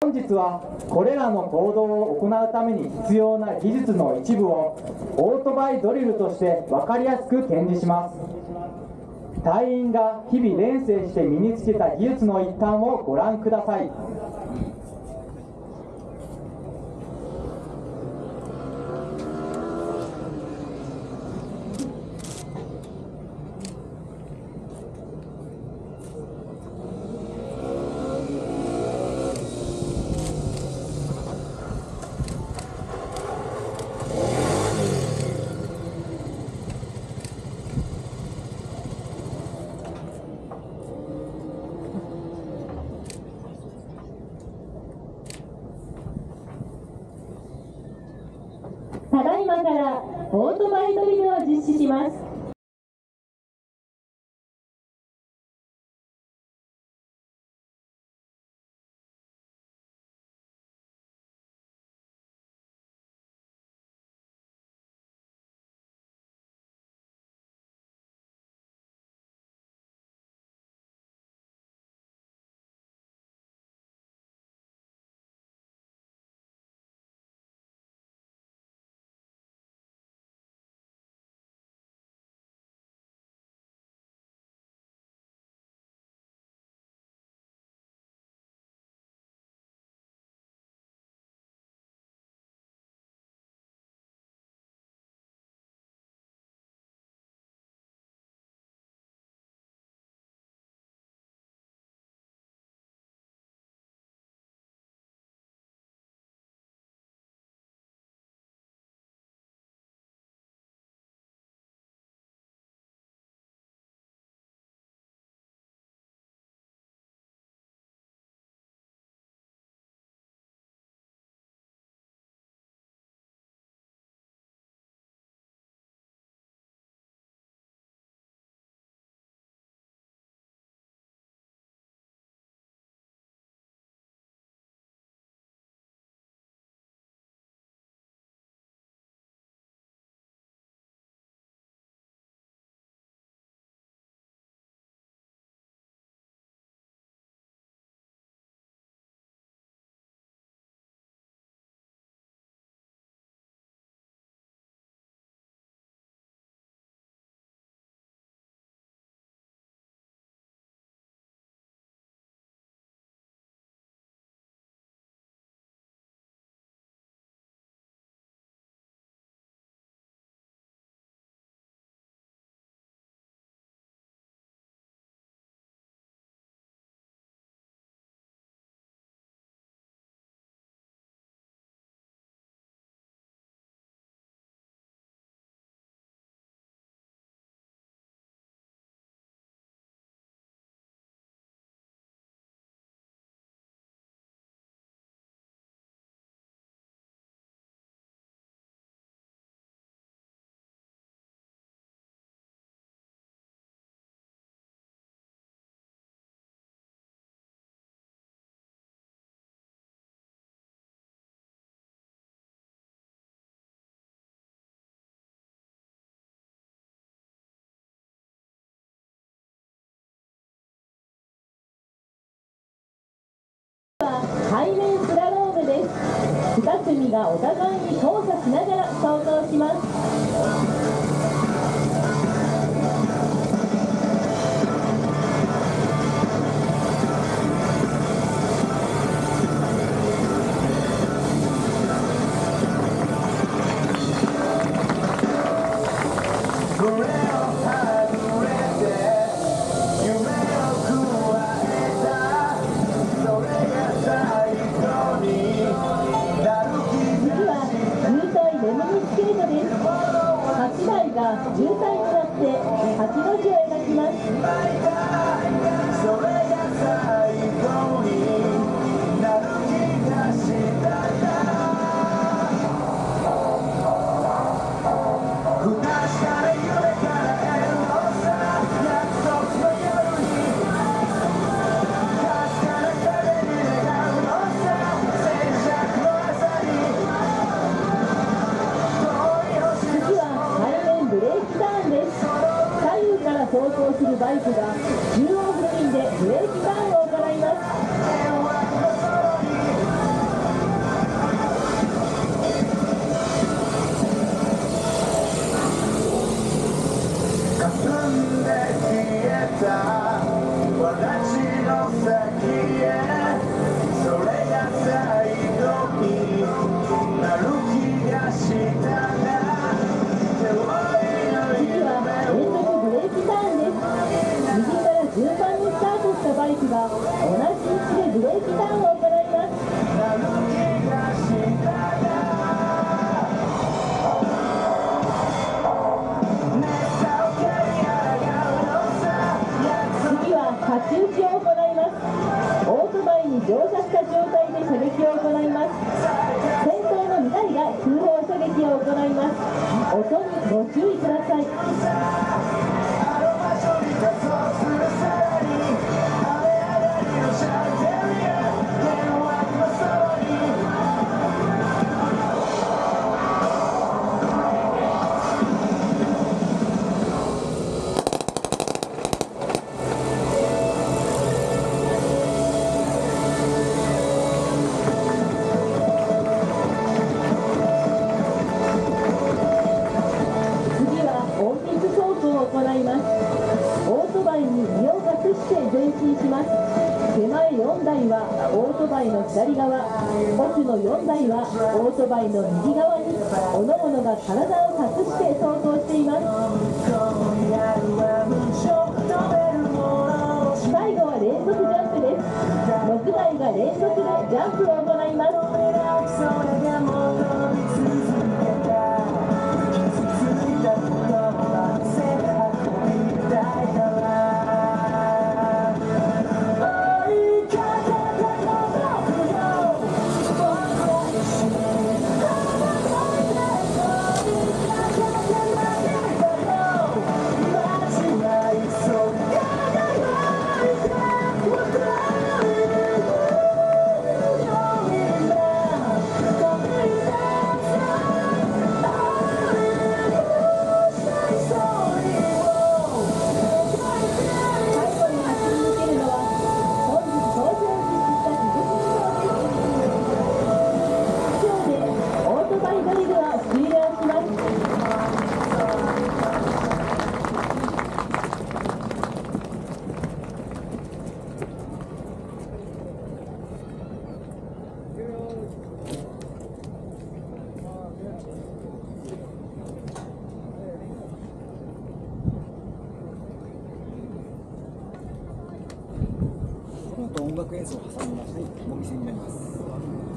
本日はこれらの行動を行うために必要な技術の一部をオートバイドリルとして分かりやすく展示します。隊員が日々練習して身につけた技術の一端をご覧ください。 ただいまからオートバイドリルを実施します。背面スラロームです。2組がお互いに交差しながら走行します。8台が渋滞になって8の字を描きます。走行するバイクが中央付近でブレーキターンを行います。 音にご注意ください。音密走行を行います。オートバイに身を隠して前進します。手前4台はオートバイの左側、奥の4台はオートバイの右側に各々が体を隠して走行しています。最後は連続ジャンプです。6台が連続でジャンプを行います。 音楽演奏を挟みましてお店になります。